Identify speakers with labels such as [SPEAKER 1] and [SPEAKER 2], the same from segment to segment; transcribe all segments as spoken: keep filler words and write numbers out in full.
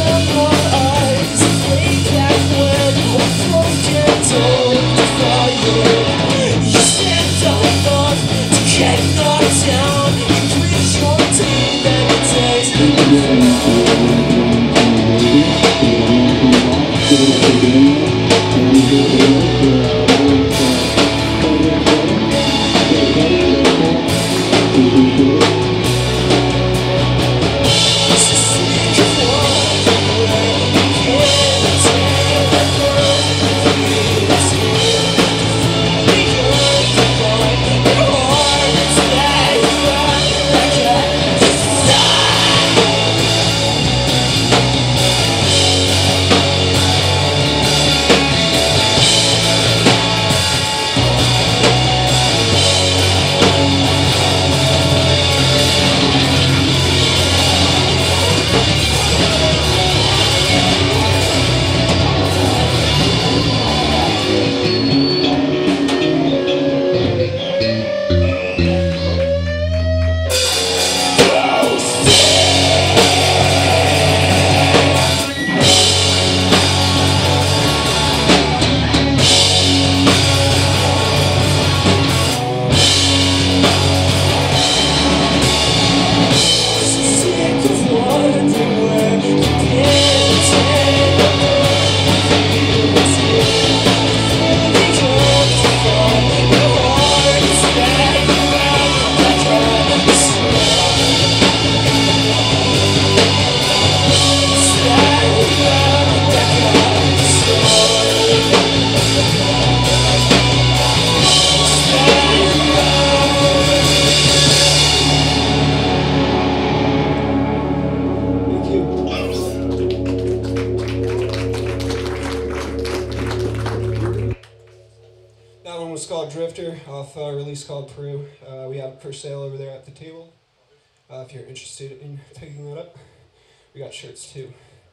[SPEAKER 1] Called Drifter off a release called Peru. Uh, we have it for sale over there at the table. Uh, if you're interested in picking that up, we got shirts too.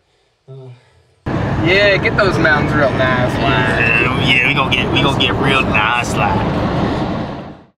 [SPEAKER 1] Uh,
[SPEAKER 2] yeah, get those mountains real nice, like.
[SPEAKER 3] Yeah, we gonna get we gonna get real nice, like.